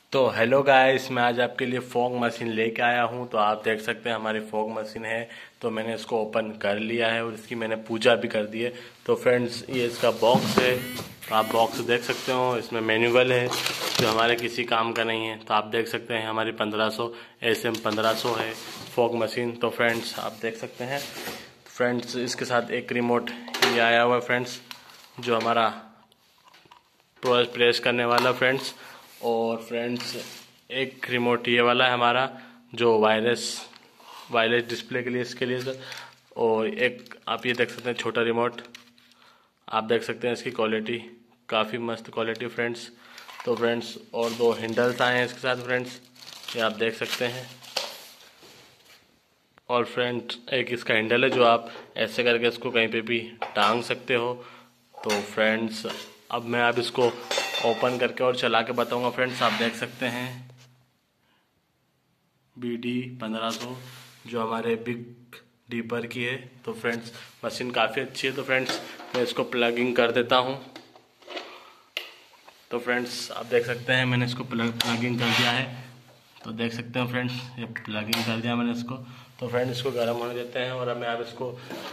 तो hello guys, मैं आज आपके लिए फॉग मशीन लेके आया हूं। तो आप देख सकते हैं हमारी फॉग मशीन है। तो मैंने इसको ओपन कर लिया है और इसकी मैंने पूजा भी कर दी है। तो फ्रेंड्स, ये इसका बॉक्स है। तो आप बॉक्स देख सकते हो, इसमें मैनुअल है जो हमारे किसी काम का नहीं है। तो आप देख सकते हैं हमारी 1500 SM 1500 है फॉग मशीन। तो फ्रेंड्स, आप देख सकते हैं फ्रेंड्स, इसके साथ एक रिमोट ये आया हुआ है फ्रेंड्स, जो हमारा प्रेस करने वाला फ्रेंड्स। और फ्रेंड्स, एक रिमोट ये वाला है हमारा, जो वायरलेस डिस्प्ले के लिए, इसके लिए सर। और एक आप ये देख सकते हैं छोटा रिमोट। आप देख सकते हैं इसकी क्वालिटी, काफ़ी मस्त क्वालिटी फ्रेंड्स। तो फ्रेंड्स, और दो हैंडल्स आए हैं इसके साथ फ्रेंड्स, ये आप देख सकते हैं। और फ्रेंड्स, एक इसका हैंडल है जो आप ऐसे करके इसको कहीं पे भी टांग सकते हो। तो फ्रेंड्स, अब मैं आप इसको ओपन करके और चला के बताऊंगा फ्रेंड्स। आप देख सकते हैं BD 1500 जो हमारे बिग डीपर की है। तो फ्रेंड्स, मशीन काफ़ी अच्छी है। तो फ्रेंड्स, मैं इसको प्लगिंग कर देता हूं। तो फ्रेंड्स, आप देख सकते हैं मैंने इसको प्लगिंग कर दिया है। तो देख सकते हैं फ्रेंड्स, ये प्लगिंग कर दिया मैंने इसको। तो फ्रेंड्स, इसको गर्म होने देते हैं और अब मैं आप इसको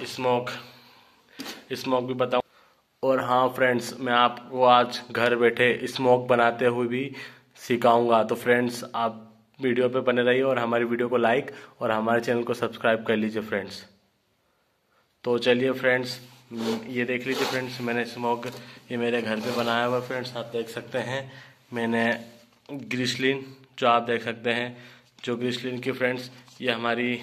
स्मोक भी बताऊं। और हाँ फ्रेंड्स, मैं आपको आज घर बैठे स्मोक बनाते हुए भी सिखाऊंगा। तो फ्रेंड्स, आप वीडियो पे बने रहिए और हमारी वीडियो को लाइक और हमारे चैनल को सब्सक्राइब कर लीजिए फ्रेंड्स। तो चलिए फ्रेंड्स, ये देख लीजिए फ्रेंड्स, मैंने स्मोक ये मेरे घर पे बनाया हुआ फ्रेंड्स। आप देख सकते हैं मैंने ग्रिसलिन, जो आप देख सकते हैं, जो ग्रिसलिन की फ्रेंड्स, ये हमारी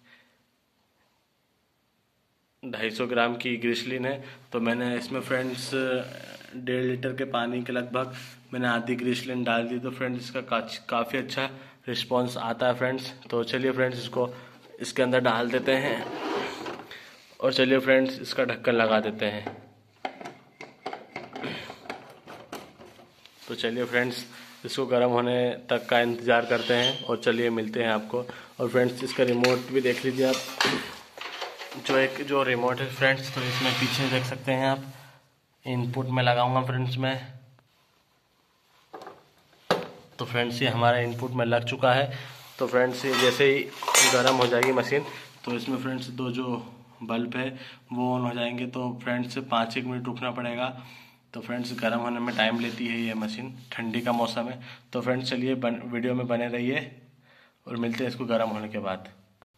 250 ग्राम की ग्रिसलिन है। तो मैंने इसमें फ्रेंड्स 1.5 लीटर के पानी के लगभग मैंने आधी ग्रिसलिन डाल दी। तो फ्रेंड्स, इसका काफ़ी अच्छा रिस्पांस आता है फ्रेंड्स। तो चलिए फ्रेंड्स, इसको इसके अंदर डाल देते हैं और चलिए फ्रेंड्स, इसका ढक्कन लगा देते हैं। तो चलिए फ्रेंड्स, इसको गर्म होने तक का इंतज़ार करते हैं और चलिए मिलते हैं आपको। और फ्रेंड्स, इसका रिमोट भी देख लीजिए आप, जो रिमोट है फ्रेंड्स। तो इसमें पीछे देख सकते हैं आप, इनपुट में लगाऊंगा फ्रेंड्स मैं। तो फ्रेंड्स, ये हमारा इनपुट में लग चुका है। तो फ्रेंड्स, ये जैसे ही गर्म हो जाएगी मशीन, तो इसमें फ्रेंड्स दो जो बल्ब है वो ऑन हो जाएंगे। तो फ्रेंड्स, 5-1 मिनट रुकना पड़ेगा। तो फ्रेंड्स, गर्म होने में टाइम लेती है ये मशीन, ठंडी का मौसम है। तो फ्रेंड्स, चलिए वीडियो में बने रहिए और मिलते हैं इसको गर्म होने के बाद।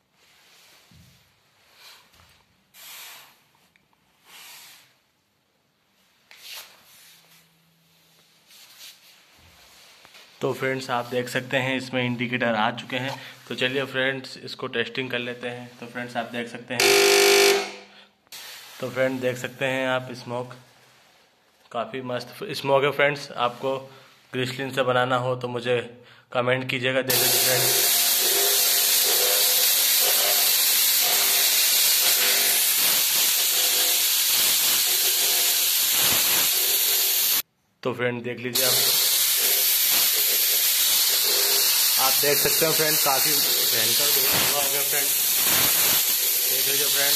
तो फ्रेंड्स, आप देख सकते हैं इसमें इंडिकेटर आ चुके हैं। तो चलिए फ्रेंड्स, इसको टेस्टिंग कर लेते हैं। तो फ्रेंड्स, आप देख सकते हैं, तो फ्रेंड देख सकते हैं आप, स्मोक काफ़ी मस्त स्मोक है फ्रेंड्स। आपको ग्रिसलिन से बनाना हो तो मुझे कमेंट कीजिएगा, दे दीजिए फ्रेंड्स। तो फ्रेंड देख लीजिए आप देख सकते हो फ्रेंड, काफ़ी भयंकर धुआं हो गया फ्रेंड, देख लीजिए फ्रेंड।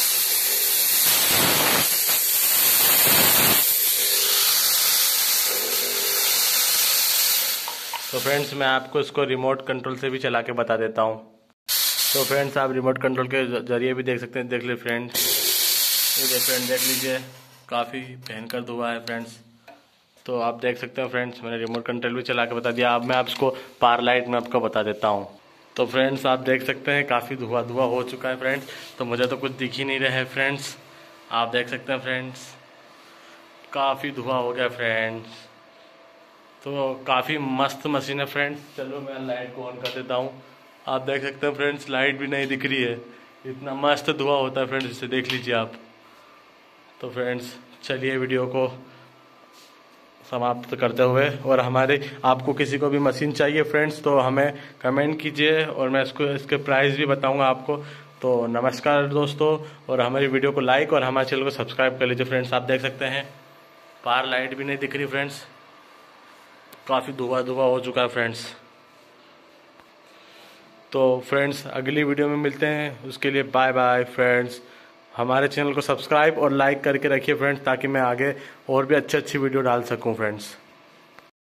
तो फ्रेंड्स, मैं आपको इसको रिमोट कंट्रोल से भी चला के बता देता हूँ। तो फ्रेंड्स, आप रिमोट कंट्रोल के जरिए भी देख सकते हैं, देख लीजिए फ्रेंड, ये देख लीजिए, काफ़ी भयंकर धुआं है फ्रेंड्स। तो आप देख सकते हो फ्रेंड्स, मैंने रिमोट कंट्रोल भी चला के बता दिया। अब मैं आपको पार लाइट में आपको बता देता हूँ। तो फ्रेंड्स, आप देख सकते हैं काफ़ी धुआं हो चुका है फ्रेंड्स। तो मुझे तो कुछ दिख ही नहीं रहा है फ्रेंड्स। आप देख सकते हैं फ्रेंड्स, काफ़ी धुआं हो गया फ्रेंड्स। तो काफ़ी मस्त मशीन है फ्रेंड्स। चलो मैं लाइट को ऑन कर देता हूँ। आप देख सकते हैं फ्रेंड्स, लाइट भी नहीं दिख रही है, इतना मस्त धुआं होता है फ्रेंड्स, इसे देख लीजिए आप। तो फ्रेंड्स, चलिए वीडियो को समाप्त करते हुए, और हमारे आपको किसी को भी मशीन चाहिए फ्रेंड्स तो हमें कमेंट कीजिए और मैं इसके प्राइस भी बताऊंगा आपको। तो नमस्कार दोस्तों, और हमारी वीडियो को लाइक और हमारे चैनल को सब्सक्राइब कर लीजिए फ्रेंड्स। आप देख सकते हैं पार लाइट भी नहीं दिख रही फ्रेंड्स, काफ़ी धुआं हो चुका है फ्रेंड्स। तो फ्रेंड्स, अगली वीडियो में मिलते हैं, उसके लिए बाय बाय फ्रेंड्स। हमारे चैनल को सब्सक्राइब और लाइक करके रखिए फ्रेंड्स, ताकि मैं आगे और भी अच्छी वीडियो डाल सकूं फ्रेंड्स।